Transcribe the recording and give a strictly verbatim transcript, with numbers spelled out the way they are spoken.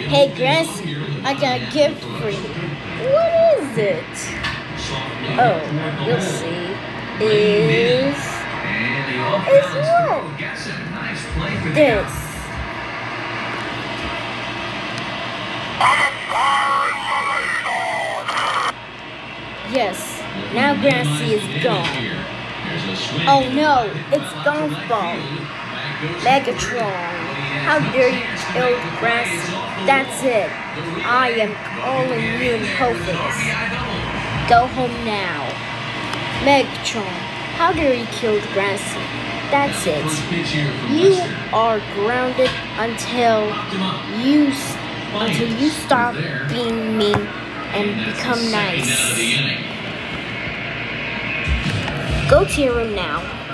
Hey, Grassy, I got a gift for you. What is it? Oh, you'll see. Is... Is what? This. Yes, now Grassy is gone. Oh no, it's golf ball. Megatron, how dare you kill Grassy? That's it. I am calling you in hopeless. Go home now. Megatron, how dare you kill Grassy? That's it. You are grounded until you until you stop being mean and become nice. Go to your room now.